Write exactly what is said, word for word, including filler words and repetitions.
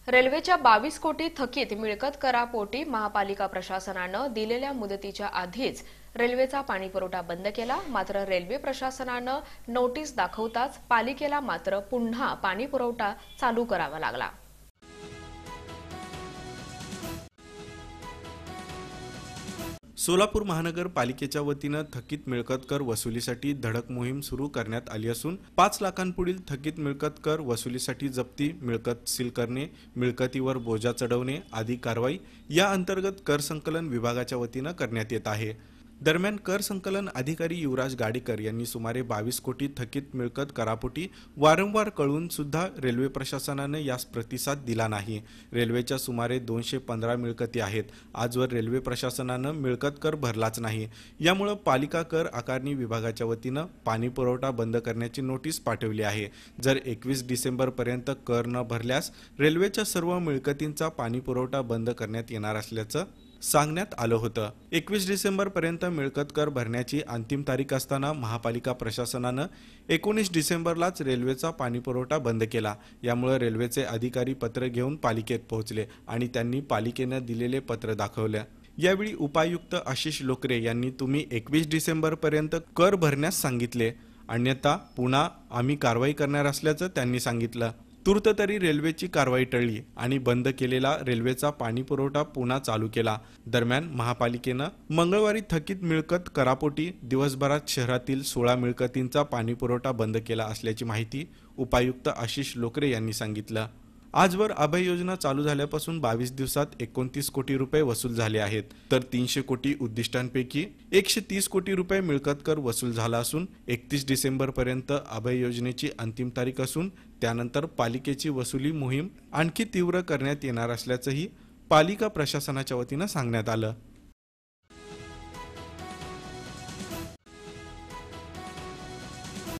रेल्वेच्या बावीस कोटी थकीत मिळकत करापोटी महापालिका प्रशासनानं दिलेल्या मुदतीच्या आधीच रेल्वेचा पाणीपुरवठा बंद केला। मात्र रेल्वे प्रशासनानं नोटीस दाखवताच पालिकेला मात्र पुन्हा पाणीपुरवठा चालू करावा लागला। सोलापूर महानगरपालिकेच्या वतीनं थकीत मिळकत कर वसुलीसाठी धडक मोहीम सुरू करण्यात आली असून पाच लाखांपुढील थकीत मिळकत कर वसुलीसाठी जप्ती, मिळकत सील करणे, मिळकतीवर बोजा चढवणे आदी कारवाई या अंतर्गत कर संकलन विभागाच्या वतीनं करण्यात येत आहे। दरम्यान कर संकलन अधिकारी युवराज गाडेकर यांनी सुमारे बावीस कोटी थकीत मिळकत करापोटी वारंवार कळून सुद्धा रेल्वे प्रशासनाने यास प्रतिसाद दिला नाही। रेल्वेच्या सुमारे दोनशे पंधरा मिळकती आहेत। आजवर रेल्वे प्रशासनानं मिळकत कर भरलाच नाही। यामुळे पालिका कर आकारणी विभागाच्या वतीनं पाणी पुरवठा बंद करण्याची नोटीस पाठवली आहे। जर एकवीस डिसेंबर पर्यंत कर न भरल्यास रेल्वेच्या सर्व मिळकतींचा पाणी पुरवठा बंद करण्यात येणार असल्याचं सांगण्यात आलं होतं। एकवीस डिसेंबर पर्यंत मिळकत कर भरण्याची अंतिम तारीख असताना महापालिका प्रशासनानं एकोणीस डिसेंबरलाच रेल्वेचा पाणीपुरवठा बंद केला। यामुळे रेल्वेचे अधिकारी पत्र घेऊन पालिकेत पोहोचले आणि त्यांनी पालिकेने दिलेले पत्र दाखवले। यावेळी उपायुक्त आशिष लोकरे यांनी तुम्ही एकवीस डिसेंबर पर्यंत कर भरण्यास सांगितले, अन्यथा पुन्हा आम्ही कारवाई करणार असल्याचं त्यांनी सांगितलं। तूर्त तरी रेल्वेची कारवाई टळली आणि बंद केलेला रेल्वेचा पाणीपुरवठा पुन्हा चालू केला। दरम्यान महापालिकेनं मंगळवारी थकीत मिळकत करापोटी दिवसभरात शहरातील सोळा मिळकतींचा पाणीपुरवठा बंद केला असल्याची माहिती उपायुक्त आशिष लोकरे यांनी सांगितलं। आजवर अभय योजना चालू झाल्यापासून बावीस दिवसात एकोणतीस कोटी रुपये वसूल झाले आहेत, तर तीनशे कोटी उद्दिष्टांपैकी एकशे तीस कोटी रुपये मिळकत कर वसूल झाला असून एकतीस डिसेंबर पर्यंत अभय योजनेची अंतिम तारीख असून त्यानंतर पालिकेची वसुली मोहीम आणखी तीव्र करण्यात येणार असल्याचंही पालिका प्रशासनाच्या वतीनं सांगण्यात आलं।